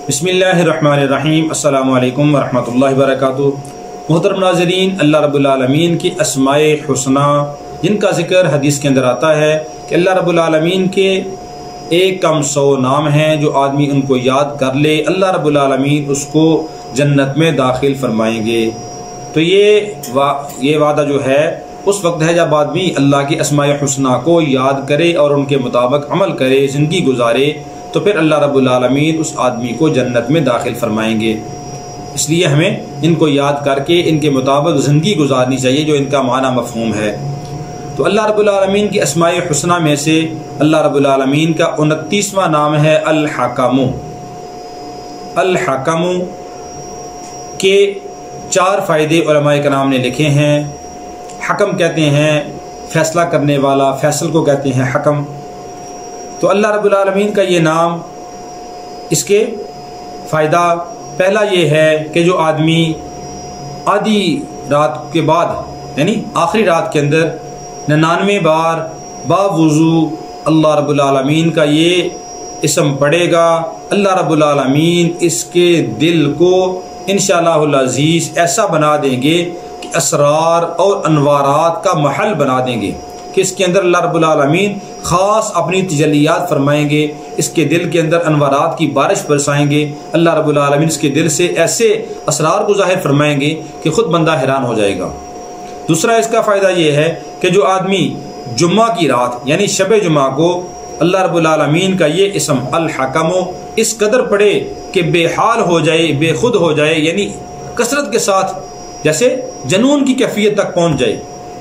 बिस्मिल्लाहिर्रहमानिर्रहीम। अस्सलामु अलैकुम वरहमतुल्लाहि वबरकातुहू। मोहतरम नाज़रीन, अल्लाह रब्बुल आलमीन की अस्माए हुस्ना जिनका जिक्र हदीस के अंदर आता है कि अल्लाह रब्बुल आलमीन के एक कम 100 नाम हैं, जो आदमी उनको याद कर ले अल्लाह रब्बुल आलमीन उसको जन्नत में दाखिल फरमाएंगे। तो ये वादा जो है उस वक्त है जब आदमी अल्लाह की अस्माए हुस्ना को याद करे और उनके मुताबिक अमल करे, ज़िंदगी गुजारे, तो फिर अल्लाह रब्बुल आलमीन उस आदमी को जन्नत में दाखिल फरमाएंगे। इसलिए हमें इनको याद करके इनके मुताबिक ज़िंदगी गुजारनी चाहिए, जो इनका माना मफ़हूम है। तो अल्लाह रब्बुल आलमीन की अस्माए हुस्ना में से अल्लाह रब्बुल आलमीन का 29वां नाम है अल हकमु। अल हकमु के 4 फ़ायदे उलमाए कराम ने लिखे हैं। हकम कहते हैं फैसला करने वाला, फैसल को कहते हैं हकम। तो अल्लाह रब्बुल आलमीन का ये नाम, इसके फ़ायदा पहला ये है कि जो आदमी आधी रात के बाद यानी आखिरी रात के अंदर 99 बार बावुज़ू अल्लाह रब्बुल आलमीन का ये इसम पढ़ेगा, अल्लाह रब्बुल आलमीन इसके दिल को इंशाअल्लाहुल अज़ीज़ ऐसा बना देंगे कि असरार और अनवारात का महल बना देंगे, कि इसके अंदर अल्लाह रब्बुल आलमीन ख़ास अपनी तजल्लियात फरमाएंगे, इसके दिल के अंदर अनवारात की बारिश बरसाएंगे। अल्लाह रब्बुल आलमीन इसके दिल से ऐसे असरार को ज़ाहिर फरमाएंगे कि ख़ुद बंदा हैरान हो जाएगा। दूसरा इसका फ़ायदा ये है कि जो आदमी जुम्मा की रात यानी शब जुम्मा को अल्लाह रब्बुल आलमीन का ये इसम अल हकमो इस कदर पढ़े कि बेहाल हो जाए, बेखुद हो जाए, यानी कसरत के साथ जैसे जनून की कैफियत तक पहुँच जाए,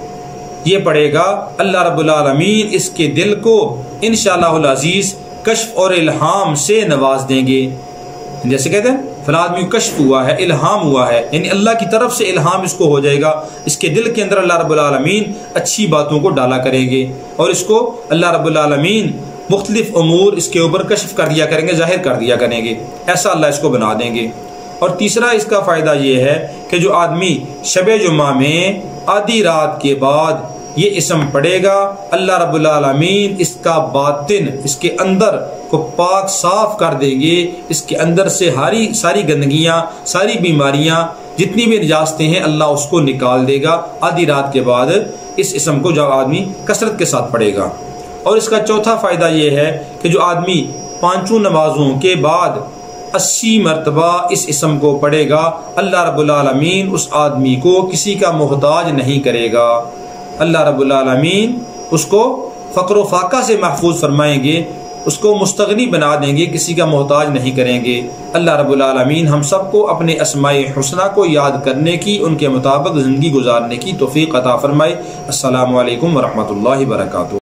ये पढ़ेगा, अल्लाह रब्बुल आलमीन इसके दिल को इंशाअल्लाहुल अज़ीज़ कश्फ और इल्हाम से नवाज देंगे। जैसे कहते हैं फला आदमी को कश्फ हुआ है, इल्हाम हुआ है, यानी अल्लाह की तरफ से इल्हाम इसको हो जाएगा। इसके दिल के अंदर अल्लाह रब्बुल आलमीन अच्छी बातों को डाला करेंगे और इसको अल्लाह रब्बुल आलमीन मुख्तलिफ उमूर इसके ऊपर कश्फ कर दिया करेंगे, जाहिर कर दिया करेंगे, ऐसा अल्लाह इसको बना देंगे। और तीसरा इसका फ़ायदा ये है कि जो आदमी शब जुम्मा में आधी रात के बाद ये इसम पढ़ेगा, अल्लाह रब्बुल आलमीन इसका बातिन, इसके अंदर को पाक साफ कर देंगे, इसके अंदर से सारी गंदगियाँ, सारी बीमारियाँ, जितनी भी निजाजतें हैं, अल्लाह उसको निकाल देगा आधी रात के बाद इस इसम को जब आदमी कसरत के साथ पढ़ेगा। और इसका चौथा फ़ायदा ये है कि जो आदमी 5 नमाजों के बाद 80 मरतबा इस इसम को पढ़ेगा, अल्लाह रब्बुल आलमीन उस आदमी को किसी का मोहताज नहीं करेगा। अल्लाह रब्बुल आलमीन उसको फ़क्र फाका से महफूज फरमाएंगे, उसको मुस्तगनी बना देंगे, किसी का मोहताज नहीं करेंगे। अल्लाह रब्बुल आलमीन हम सबको अपने अस्माए हुस्ना को याद करने की, उनके मुताबिक ज़िंदगी गुजारने की तौफ़ीक़ अता फरमाए। अस्सलामु अलैकुम वरहमतुल्लाहि वबरकातुहू।